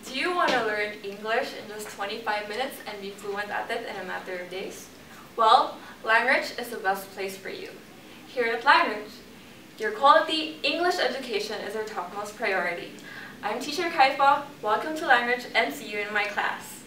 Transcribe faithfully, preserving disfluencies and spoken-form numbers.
Do you want to learn English in just twenty-five minutes and be fluent at it in a matter of days? Well, Langridge is the best place for you. Here at Langridge, your quality English education is our topmost priority. I'm Teacher Kaifa. Welcome to Langridge and see you in my class.